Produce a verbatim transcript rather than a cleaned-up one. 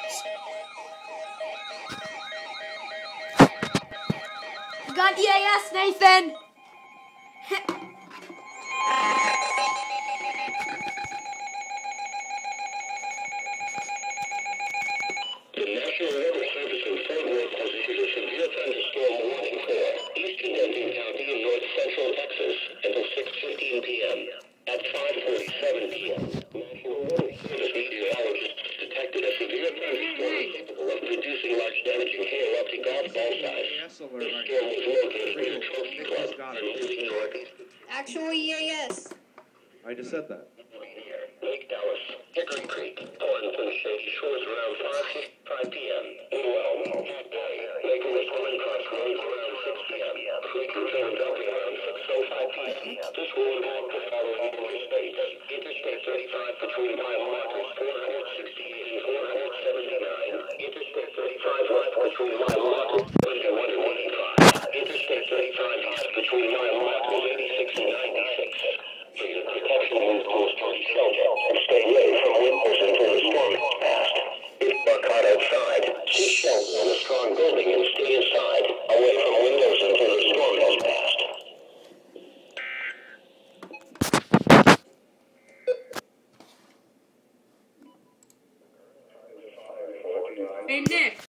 Got E A S, Nathan! The National Weather Service in Fort Worth has issued a severe thunderstorm warning for eastern Denton County and north central Texas until six fifteen p m At five forty-seven p m National Weather Service meteorologists detected a severe thunderstorm capable of producing large damaging hail up to golf ball size. The storm was located near Trophy Club in Lindsay, Northeast. Actual E A S. I just said that. Lake Dallas, Hickory Creek, pulling from the shady shores around five p m Meanwhile, Lake Wisconsin Cross Roads around six p m Creek and Philadelphia around six oh five p m This will involve the following interstates. Interstate thirty-five between mile markers four sixty-eight and four seventy-nine. Interstate thirty-five west between mile markers seventy-one and eighty-five. Interstate thirty-five east between mile markers eighty-six and ninety-six. For your protection, move close to each other and stay away from windows until the storm is past. If you are caught outside, seek shelter in a strong building and stay inside, away from windows until the storm has passed. Hey, Nick.